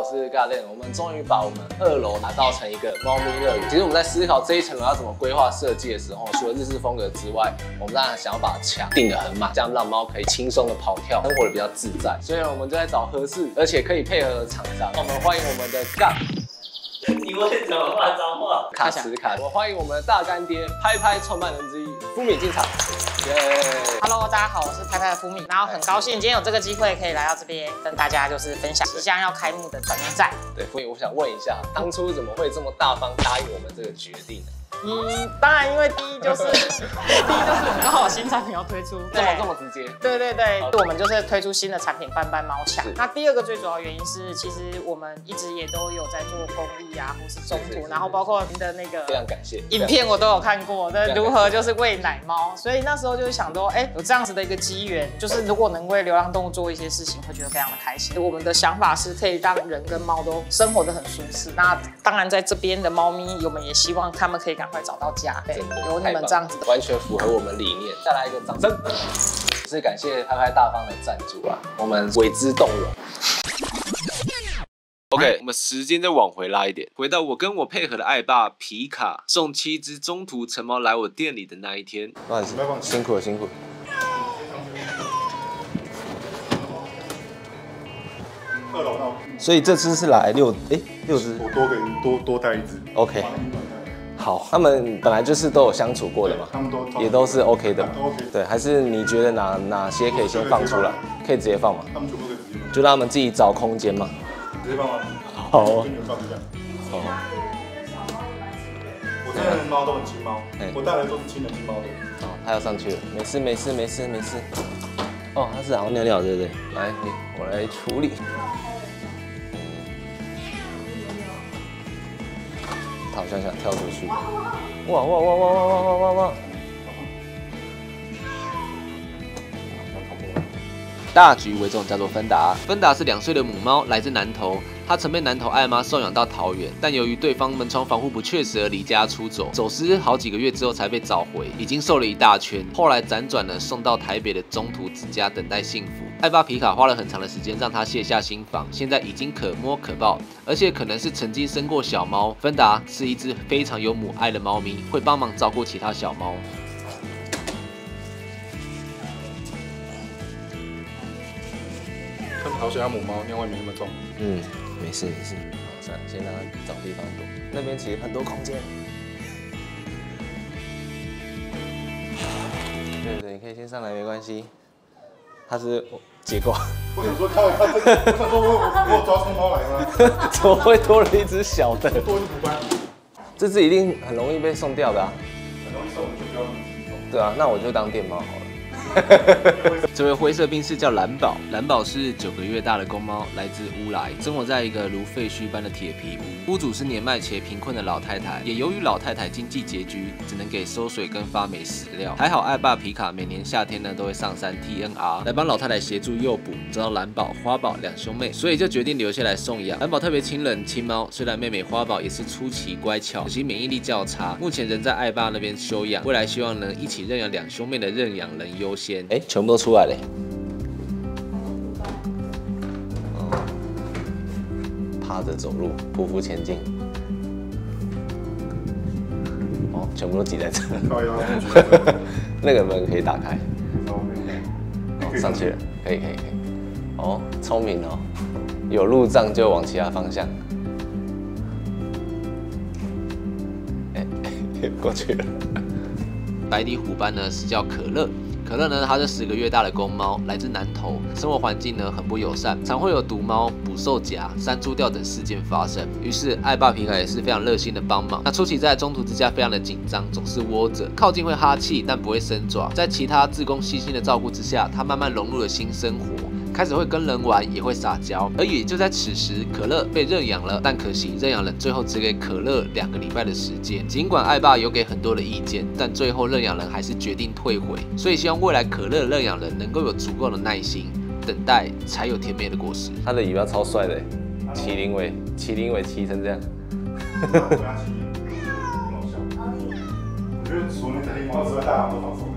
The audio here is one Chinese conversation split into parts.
我是 Garden。我们终于把我们2楼打造成一个猫咪乐园。其实我们在思考这一层楼要怎么规划设计的时候，除了日式风格之外，我们当然想要把墙定得很满，这样让猫可以轻松的跑跳，生活的比较自在。所以呢，我们就在找合适而且可以配合的厂商。我们欢迎我们的杠。 你为什么骂脏话？ 卡池卡，我欢迎我们的大干爹拍拍创办人之一福米进场。 Hello， 大家好，我是拍拍的福米，然后很高兴今天有这个机会可以来到这边跟大家就是分享即将要开幕的转运站。 对，福米，我想问一下，当初怎么会这么大方答应我们这个决定呢？ 当然，因为第一就是刚好新产品要推出， 这么直接。 对，我们就是推出新的产品斑斑猫墙。那第二个最主要原因是，其实我们一直也都有在做公益啊，或是中途，然后包括您的那个非常感谢影片我都有看过，对，如何就是喂奶猫，所以那时候就是想说，有这样子的一个机缘，就是如果能为流浪动物做一些事情，会觉得非常的开心。我们的想法是可以让人跟猫都生活得很舒适。那当然在这边的猫咪，我们也希望他们可以赶快找到家，对，有你们这样子的， 完全符合我们理念。再来一个掌声，是感谢拍拍大方的赞助啊，我们为之动容。OK， 我们时间再往回拉一点，回到我跟我配合的爱爸皮卡送7只中途成猫来我店里的那一天。不好意思，辛苦了，辛苦了。 2楼到。 所以这只是来6只， 我多带1只。 OK。好，他们本来就是都有相处过的嘛， 他们也都是 OK 的， 都 OK。 对，还是你觉得哪些可以先放出来？可以直接放吗？ 他们全部可以直接放， 就让他们自己找空间嘛。 直接放吗？ 好。 跟你们放一下。好。我这边的猫都很亲猫，我带来都是亲人亲猫的。 好，它要上去了，没事。哦，它是好像尿尿，对不对？来，我来处理。它好像想跳出去。哇！大局为重，叫做芬达。芬达是2岁的母猫，来自南投。它曾被南投爱妈送养到桃园，但由于对方门窗防护不确实而离家出走，走失好几个月之后才被找回，已经瘦了一大圈。后来辗转了送到台北的中途之家等待幸福。爱爸皮卡花了很长的时间让它卸下心防，现在已经可摸可抱，而且可能是曾经生过小猫。芬达是一只非常有母爱的猫咪，会帮忙照顾其他小猫。 好险，它母猫尿味没那么重。 没事。算了，先让它找地方躲。那边其实很多空间。对，你可以先上来，没关系。它是结构。 我想说，看这个，我想说我有抓出猫来吗？ 怎么会多了一只小的？ 多一只补班。 这只一定很容易被送掉的啊。 很容易送，就不要送。 对啊，那我就当电猫好了。这位灰色宾士叫蓝宝，蓝宝是9个月大的公猫，来自乌来，生活在一个如废墟般的铁皮屋。屋主是年迈且贫困的老太太，也由于老太太经济拮据，只能给馊水跟发霉饲料。还好爱爸皮卡每年夏天呢都会上山 TNR 来帮老太太协助诱捕，找到蓝宝、花宝2兄妹，所以就决定留下来送养。蓝宝特别亲人亲猫，虽然妹妹花宝也是出奇乖巧，可惜免疫力较差，目前人在爱爸那边休养，未来希望能一起认养2兄妹的认养人优先。全部都出来了。趴着走路，匍匐前进。全部都挤在这。那个门可以打开。上去了，可以。聪明哦，有路障就往其他方向。过去了。白底虎斑呢是叫可乐。可乐呢，它是10个月大的公猫，来自南投，生活环境呢很不友善，常会有毒猫、捕兽夹、山猪吊等事件发生。于是爱爸皮卡也是非常热心的帮忙。那初期在中途之家非常的紧张，总是窝着，靠近会哈气，但不会伸爪。在其他志工细心的照顾之下，它慢慢融入了新生活。开始会跟人玩，也会撒娇。而也就在此时，可乐被认养了，但可惜认养人最后只给可乐2个礼拜的时间。尽管爱爸有给很多的意见，但最后认养人还是决定退回。所以希望未来可乐的认养人能够有足够的耐心，等待才有甜美的果实。他的尾巴超帅的，麒麟尾骑成这样。 我觉得除了那黑猫之外，大家都放松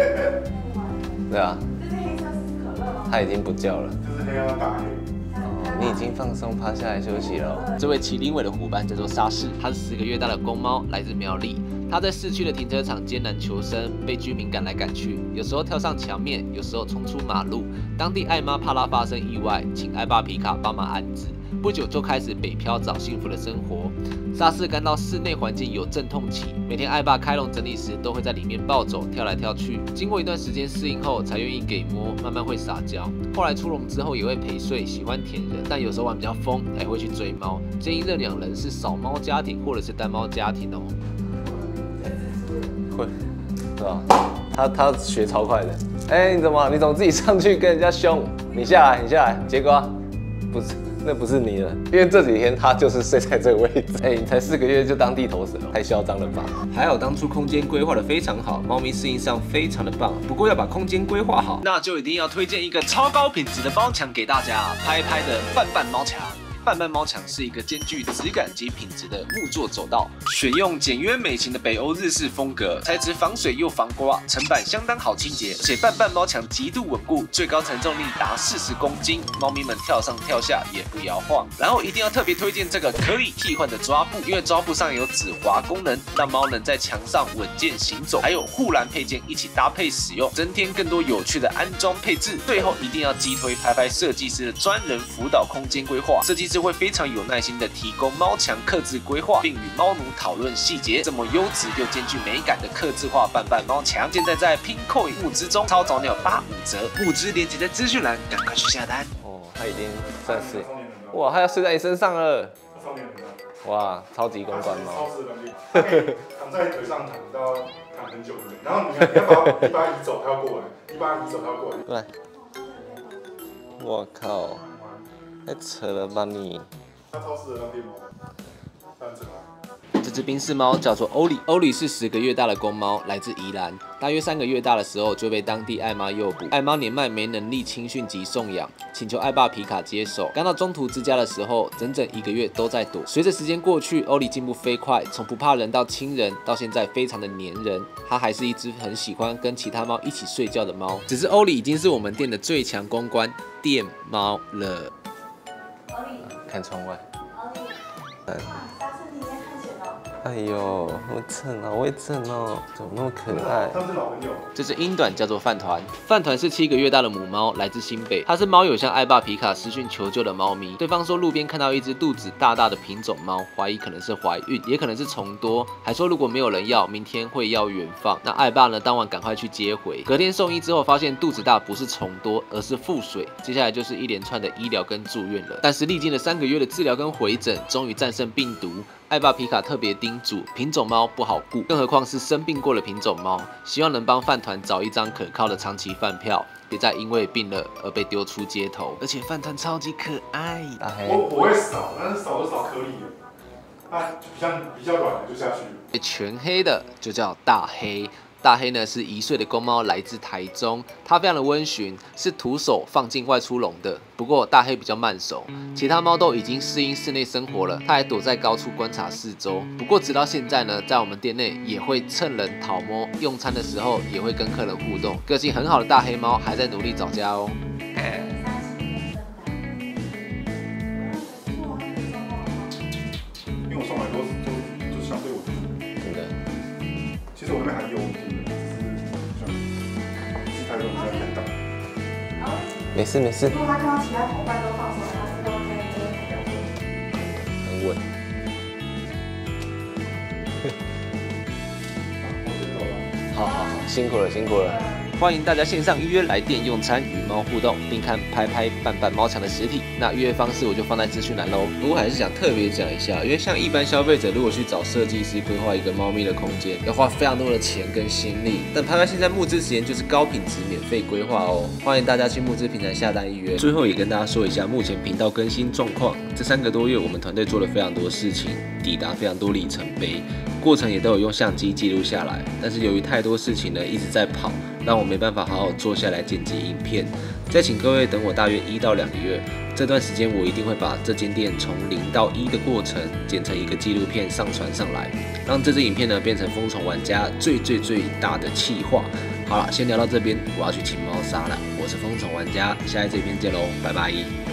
了。 对啊。它已经不叫了。 就是黑猫大黑。 你已经放松趴下来休息了。 这位麒麟尾的虎斑叫做沙士，它是10个月大的公猫，来自苗栗。它在市区的停车场艰难求生，被居民赶来赶去，有时候跳上墙面，有时候冲出马路。当地爱妈怕它发生意外，请爱爸皮卡帮忙安置。不久就开始北漂找幸福的生活。沙士感到室内环境有阵痛期，每天爱爸开笼整理时都会在里面暴走、跳来跳去。经过一段时间适应后，才愿意给摸，慢慢会撒娇。后来出笼之后也会陪睡，喜欢舔人，但有时候玩比较疯，还会去追猫。建议认养人是少猫家庭或者是单猫家庭哦。 会，对吧？他学超快的。你怎么自己上去跟人家凶？你下来，结果不是。那不是你了，因为这几天他就是睡在这个位置。你才4个月就当地头蛇了，太嚣张了吧？ 还好当初空间规划的非常好，猫咪适应上非常的棒。不过要把空间规划好，那就一定要推荐一个超高品质的猫墙给大家，拍拍的半半猫墙。半半猫墙是一个兼具质感及品质的木作走道，选用简约美型的北欧日式风格，材质防水又防刮，层板相当好清洁，而且半半猫墙极度稳固，最高承重力达40公斤，猫咪们跳上跳下也不摇晃。然后一定要特别推荐这个可以替换的抓布，因为抓布上有止滑功能，让猫能在墙上稳健行走，还有护栏配件一起搭配使用，增添更多有趣的安装配置。最后一定要击推拍拍设计师的专人辅导空间规划，设计师会非常有耐心的提供猫墙客制规划，并与猫奴讨论细节。这么优质又兼具美感的客制化半半猫墙，现在在Pinkoi募资中，超早鸟85折，募资链接在资讯栏，赶快去下单。 他已经算是，哇，他要睡在你身上了。哇，超级公关猫。 超市的能力，它可以躺在腿上躺很久，然后你把它移走，它要过来， 来。我靠！太扯了吧你！ 它超市的当地猫，很扯啊。 这只宾士猫叫做欧里，欧里是10个月大的公猫，来自宜兰。大约3个月大的时候就被当地爱妈诱捕，爱妈年迈没能力亲训及送养，请求爱爸皮卡接手。刚到中途之家的时候，整整1个月都在躲。随着时间过去，欧里进步飞快，从不怕人到亲人，到现在非常的黏人。它还是一只很喜欢跟其他猫一起睡觉的猫。只是欧里已经是我们店的最强公关电猫了。 看窗外。哎呦，好正哦，我也正哦，怎么那么可爱？ 他们是老朋友。 这只英短叫做饭团，饭团是7个月大的母猫，来自新北。它是猫友向爱爸皮卡私讯求救的猫咪。对方说路边看到一只肚子大大的品种猫，怀疑可能是怀孕，也可能是虫多，还说如果没有人要，明天会要原放。那爱爸呢，当晚赶快去接回。隔天送医之后，发现肚子大不是虫多，而是腹水。接下来就是一连串的医疗跟住院了。但是历经了3个月的治疗跟回诊，终于战胜病毒。爱爸皮卡特别叮嘱，品种猫不好顾，更何况是生病过的品种猫，希望能帮饭团找一张可靠的长期饭票，别再因为病了而被丢出街头。而且饭团超级可爱， 我会扫，但是扫就扫颗粒的，它比较软的就下去了。 全黑的就叫大黑。大黑呢是1岁的公猫，来自台中，它非常的温驯，是徒手放进外出笼的。不过大黑比较慢熟，其他猫都已经适应室内生活了，它还躲在高处观察四周。不过直到现在呢，在我们店内也会趁人讨摸，用餐的时候也会跟客人互动。个性很好的大黑猫还在努力找家哦。 因为我送来都相对我真的，其实我那边还有。 没事。 如果他看到其他同伴都放松了，他之后可以比较稳。 很稳。好，辛苦了。 欢迎大家线上预约来店用餐，与猫互动，并看拍拍半半猫墙的实体。那预约方式我就放在资讯栏喽。不过还是想特别讲一下，因为像一般消费者如果去找设计师规划一个猫咪的空间，要花非常多的钱跟心力。但拍拍现在募资时间就是高品质免费规划哦，欢迎大家去募资平台下单预约。最后也跟大家说一下目前频道更新状况，这3个多月我们团队做了非常多事情，抵达非常多里程碑。过程也都有用相机记录下来，但是由于太多事情呢一直在跑，让我没办法好好坐下来剪辑影片。再请各位等我大约1到2个月，这段时间我一定会把这间店从0到1的过程剪成一个纪录片上传上来，让这支影片呢变成疯宠玩家最大的企划。好了，先聊到这边，我要去请猫砂了。我是疯宠玩家，下一支影片见喽，拜拜。